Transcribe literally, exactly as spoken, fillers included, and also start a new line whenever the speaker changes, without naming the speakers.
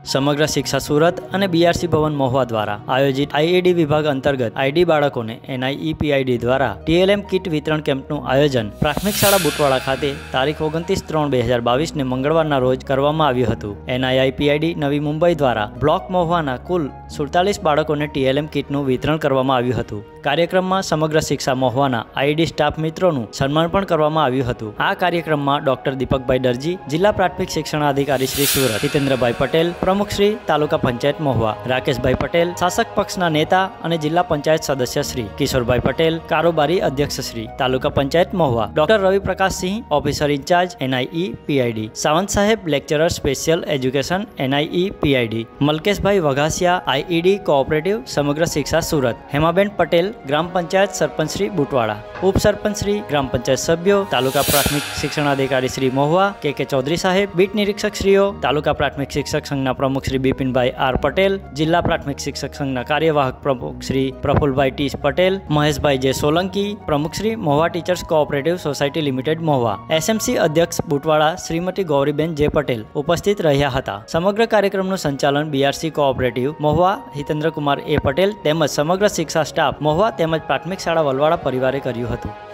સમગ્ર શિક્ષા સુરત અને બીઆરસી ભવન મહુવા દ્વારા આયોજિત આઈઈડી વિભાગ અંતર્ગત આઈડી બાળકોને એનઆઈઈપીઆઈડી દ્વારા ટીએલએમ કીટ વિતરણ કેમ્પનું આયોજન પ્રાથમિક શાળા બુટવાડા ખાતે તારીખ ઓગણત્રીસ ત્રણ બે હજાર બાવીસને મંગળવારના રોજ કરવામાં આવ્યું હતું। એનઆઈઈપીઆઈડી નવી મુંબઈ દ્વારા બ્લોક મહુવાના કુલ સુડતાલીસ બાળકોને ટીએલએમ કીટનું વિતરણ કરવામાં આવ્યું હતું। કાર્યક્રમમાં સમગ્ર શિક્ષા મહુવાના આઈડી સ્ટાફ મિત્રોનું સન્માન પણ કરવામાં આવ્યું હતું। આ કાર્યક્રમમાં ડોક્ટર દીપકભાઈ દરજી, જિલ્લા પ્રાથમિક શિક્ષણાધિકારી શ્રી સુરત, હિતેન્દ્રભાઈ પટેલ, પ્રમુખ શ્રી તાલુકા પંચાયત મહુવા, રાકેશભાઈ પટેલ, શાસક પક્ષના નેતા અને જિલ્લા પંચાયત સદસ્ય શ્રી કિશોરભાઈ પટેલ, કારોબારી અધ્યક્ષ શ્રી તાલુકા panchayat Mahuva, doctor Ravi Prakash Singh, officer in charge NIEPID, Sawant સાહેબ, lecturer special education NIEPID, Malkeshbhai Vaghasiya, IED cooperative Samagra Shiksha Surat, Hemaben Patel, ગ્રામ પંચાયત સરપંચ શ્રી બુટવાડા, ઉપસરપંચ શ્રી, ગ્રામ પંચાયત સભ્યો, તાલુકા પ્રાથમિક શિક્ષણાધિકારી શ્રી મહુવા કે કે ચૌધરી સાહેબ, બીટ નિરીક્ષક શ્રીઓ, તાલુકા પ્રાથમિક શિક્ષક સંઘના પ્રમુખ શ્રી બિપિનભાઈ આર પટેલ, જિલ્લા પ્રાથમિક શિક્ષક સંઘના કાર્યવાહક પ્રમુખ શ્રી પ્રફુલભાઈ ટી પટેલ, મહેશભાઈ જે સોલંકી, પ્રમુખ Shri Mahuva teachers cooperative society limited Mahuva, SMC અધ્યક્ષ બુટવાડા શ્રીમતી ગૌરીબેન જે પટેલ ઉપસ્થિત રહ્યા હતા। સમગ્ર કાર્યક્રમનું સંચાલન BRC cooperative Mahuva Hitendrakumar A Patel તેમજ સમગ્ર શિક્ષા સ્ટાફ મહુવા તેમજ પ્રાથમિક શાળા વલવાડા પરિવારે કર્યું હતું।